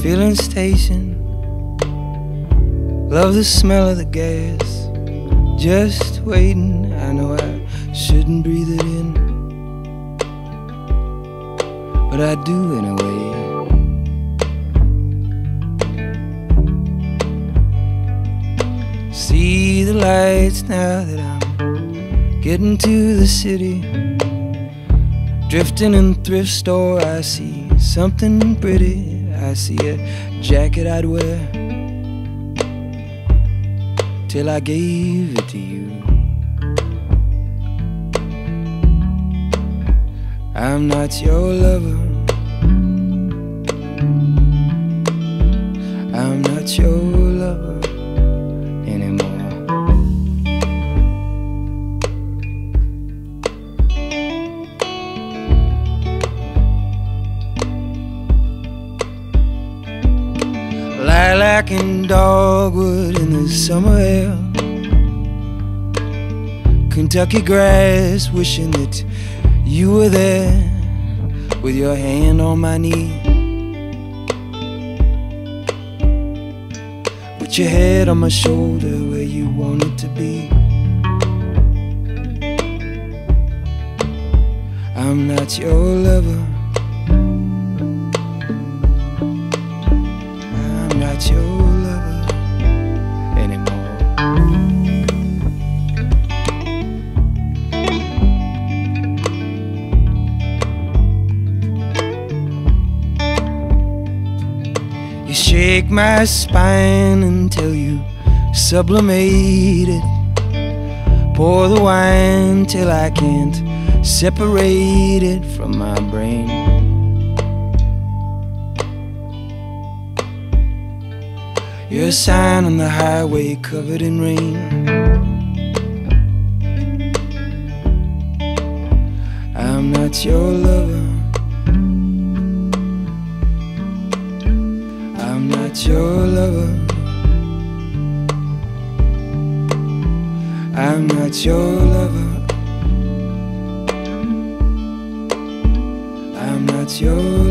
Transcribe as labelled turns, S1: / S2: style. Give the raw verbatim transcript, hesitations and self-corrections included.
S1: filling station. Love the smell of the gas, just waiting. I know I shouldn't breathe it in, but I do anyway. See the lights now that I'm getting to the city. Drifting in thrift store, I see something pretty. I see a jacket I'd wear till I gave it to you. I'm not your lover, I'm not your lover anymore. Lilac and dogwood in the summer air, Kentucky grass wishing that you were there, with your hand on my knee, put your head on my shoulder where you want it to be. I'm not your lover, I'm not your lover anymore. You shake my spine until you sublimate it. Pour the wine till I can't separate it from my brain. You're a sign on the highway covered in rain. I'm not your lover, I'm not your lover, I'm not your lover, I'm not your lover.